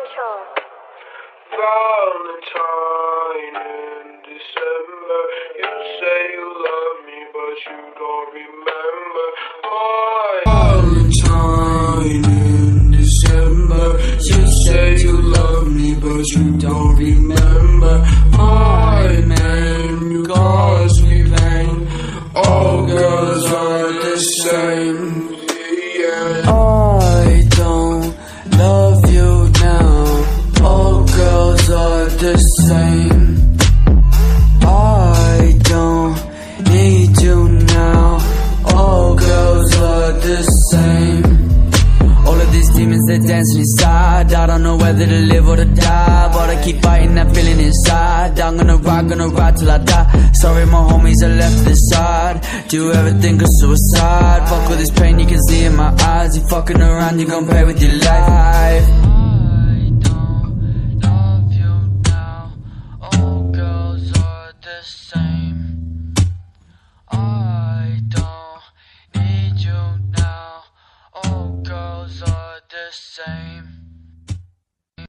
Control. Valentine in December. You say you love me, but you don't remember. My Valentine in December. You say you love me, but you don't remember. My name caused me pain. All girls are the same. Yeah. I don't love you now. All girls are the same. I don't need you now. All girls are the same. All of these demons, they're dancing inside. I don't know whether to live or to die, but I keep fighting that feeling inside. I'm gonna ride till I die. Sorry my homies are left to the side. Do you ever think of suicide? Fuck with this pain you can see in my eyes. You fucking around, you gon' pay with your life. I don't need you now. All girls are the same.